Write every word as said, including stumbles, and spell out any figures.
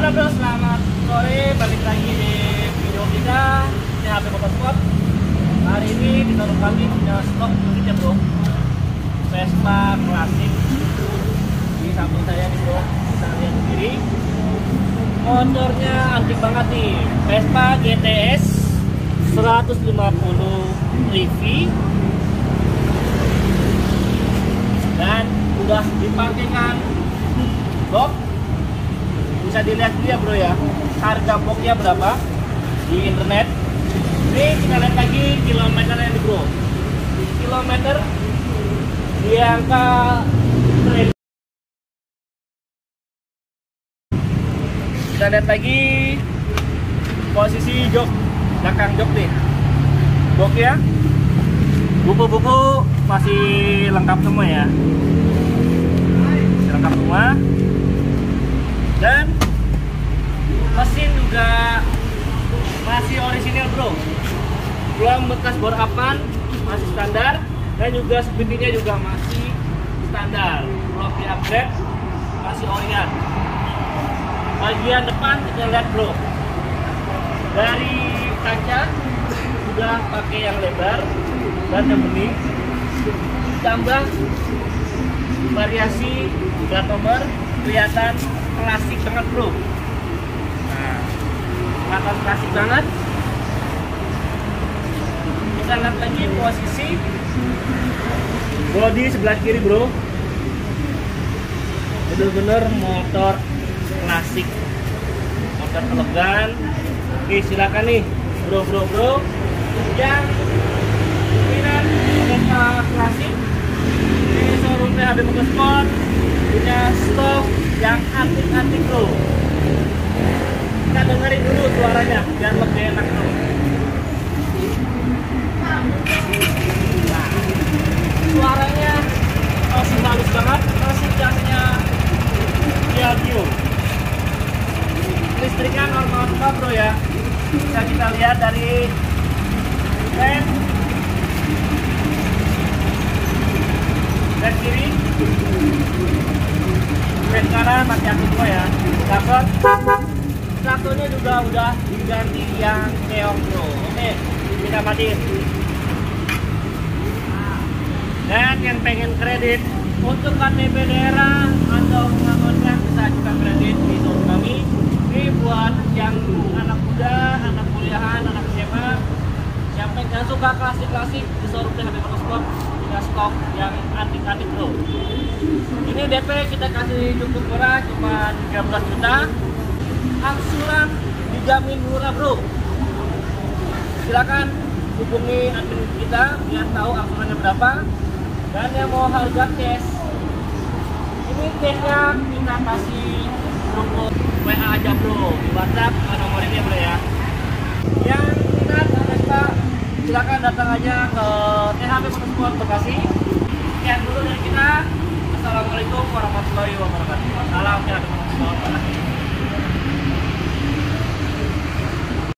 Halo bro, selamat sore. Balik lagi di video kita T H P Motorsport. Hari ini di showroom kami punya stok unit ya bro, Vespa klasik. Di samping saya nih bro, bisa lihat sendiri. Motornya antik banget nih, Vespa G T S seratus lima puluh Rivi. Dan udah dipakaikan box. Bisa dilihat dulu ya bro ya, harga boxnya berapa di internet. Ini kita lihat lagi kilometernya nih bro, kilometer di angka triliun. Kita lihat lagi posisi jok, belakang jok nih, boxnya, buku-buku masih lengkap semua ya, masih lengkap semua. Dan mesin juga masih orisinil bro, belum bekas bor apan, masih standar. Dan juga speednya juga masih standar, belum di upgrade, masih orian. Bagian depan kita lihat bro, dari kaca sudah pakai yang lebar dan yang bening, tambah variasi plat nomor, kelihatan klasik banget bro. Nah, kelihatan klasik banget. Kita lihat lagi posisi bodi sebelah kiri bro, bener-bener motor klasik, motor elegan. Oke, silakan nih bro bro bro yang minat motor klasik di showroom T H P Motorsport punya stok yang antik-antik bro. Kita dengerin dulu suaranya biar lebih enak bro. Nah, suaranya masih bagus banget, masih jasnya Piaggio. Listriknya normal semua bro ya. Bisa kita lihat dari rem dan kiri, rem kanan masih aktif semua ya. Dapat traktornya juga udah diganti yang keong bro. Oke, kita matiin. Dan yang pengen kredit untuk K T P daerah atau pengakuannya bisa ajukan kredit di showroom kami. Ini buat yang anak muda, anak kuliahan, anak S M A, yang pengen suka klasik-klasik di showroom T H P Motorsport punya stok yang antik-antik bro. Ini D P kita kasih cukup murah, cuma tiga belas juta. Angsuran dijamin murah bro. Silakan hubungi admin kita biar tahu angsurannya berapa. Dan yang mau harga cash, ini cashnya kita kasih cukup W A aja bro, di WhatsApp nomor ini bro ya. Yang minat Vespa silakan datang aja ke T H P Motorsport Bekasi. Sekian dulu dari kita. Assalamualaikum warahmatullahi wabarakatuh. Salam T H P Motorsport Bekasi.